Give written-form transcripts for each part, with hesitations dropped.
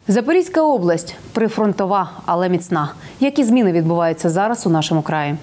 Запорізька область – прифронтова, але міцна. Які зміни відбуваються зараз у нашому краї?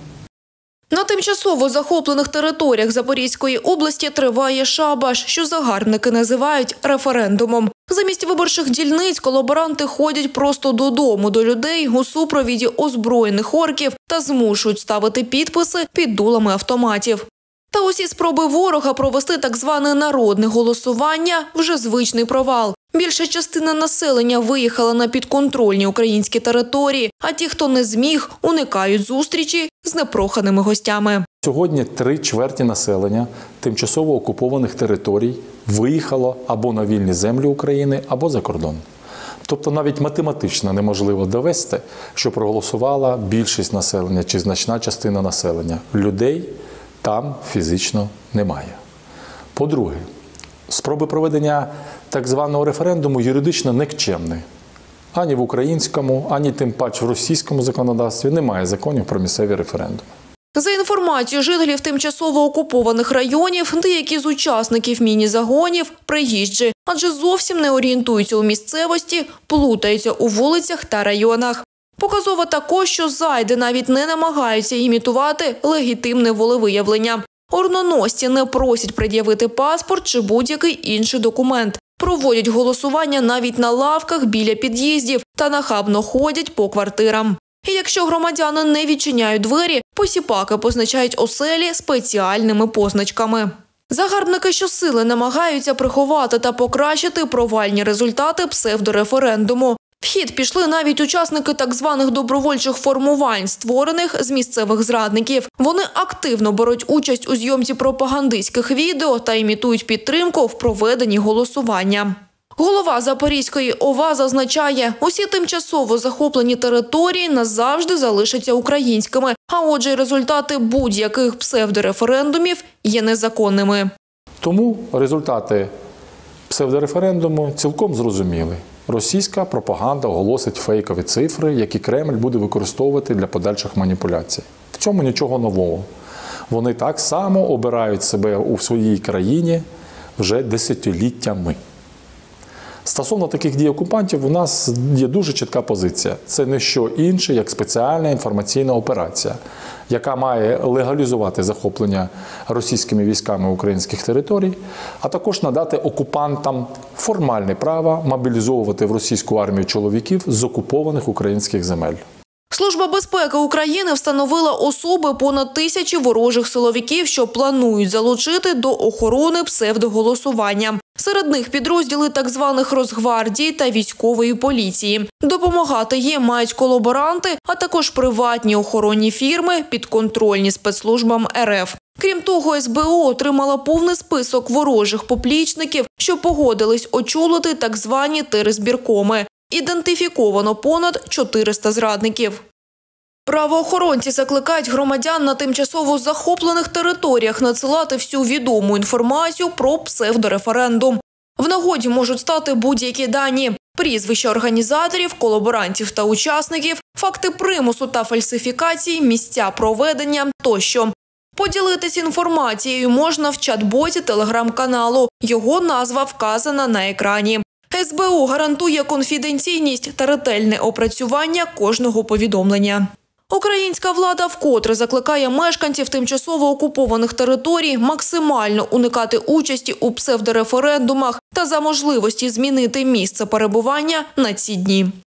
На тимчасово захоплених територіях Запорізької області триває шабаш, що загарбники називають референдумом. Замість виборчих дільниць колаборанти ходять просто додому до людей у супровіді озброєних орків та змушують ставити підписи під дулами автоматів. Та усі спроби ворога провести так зване народне голосування – вже звичний провал. Більша частина населення виїхала на підконтрольні українські території, а ті, хто не зміг, уникають зустрічі з непроханими гостями. Сьогодні 3/4 населення тимчасово окупованих територій виїхало або на вільні землі України, або за кордон. Тобто навіть математично неможливо довести, що проголосувала більшість населення чи значна частина населення. Людей там фізично немає. По-друге, спроби проведення так званого референдуму юридично нікчемні. Ані в українському, ані тим паче в російському законодавстві немає законів про місцеві референдуми. За інформацією жителів тимчасово окупованих районів, деякі з учасників міні-загонів – приїжджі, адже зовсім не орієнтуються у місцевості, плутаються у вулицях та районах. Показово також, що зайди навіть не намагаються імітувати легітимне волевиявлення. Ордоносці не просять пред'явити паспорт чи будь-який інший документ. Проводять голосування навіть на лавках біля під'їздів та нахабно ходять по квартирам. І якщо громадяни не відчиняють двері, посіпаки позначають оселі спеціальними позначками. Загарбники щосили намагаються приховати та покращити провальні результати псевдореферендуму. В хід пішли навіть учасники так званих добровольчих формувань, створених з місцевих зрадників. Вони активно беруть участь у зйомці пропагандистських відео та імітують підтримку в проведенні голосування. Голова Запорізької ОВА зазначає, усі тимчасово захоплені території назавжди залишаться українськими, а отже, результати будь-яких псевдореферендумів є незаконними. Тому результати псевдореферендуму цілком зрозуміли. Російська пропаганда оголосить фейкові цифри, які Кремль буде використовувати для подальших маніпуляцій. В цьому нічого нового. Вони так само обирають себе у своїй країні вже десятиліттями. Стосовно таких дій окупантів у нас є дуже чітка позиція. Це не що інше, як спеціальна інформаційна операція, яка має легалізувати захоплення російськими військами українських територій, а також надати окупантам формальне право мобілізовувати в російську армію чоловіків з окупованих українських земель. Служба безпеки України встановила особи понад 1000 ворожих силовиків, що планують залучити до охорони псевдоголосування. Серед них підрозділи так званих Росгвардії та військової поліції. Допомагати їм мають колаборанти, а також приватні охоронні фірми, підконтрольні спецслужбам РФ. Крім того, СБУ отримала повний список ворожих поплічників, що погодились очолити так звані терезбіркоми. Ідентифіковано понад 400 зрадників. Правоохоронці закликають громадян на тимчасово захоплених територіях надсилати всю відому інформацію про псевдореферендум. В нагоді можуть стати будь-які дані – прізвища організаторів, колаборантів та учасників, факти примусу та фальсифікації, місця проведення тощо. Поділитись інформацією можна в чат-боті телеграм-каналу. Його назва вказана на екрані. СБУ гарантує конфіденційність та ретельне опрацювання кожного повідомлення. Українська влада вкотре закликає мешканців тимчасово окупованих територій максимально уникати участі у псевдореферендумах та за можливості змінити місце перебування на ці дні.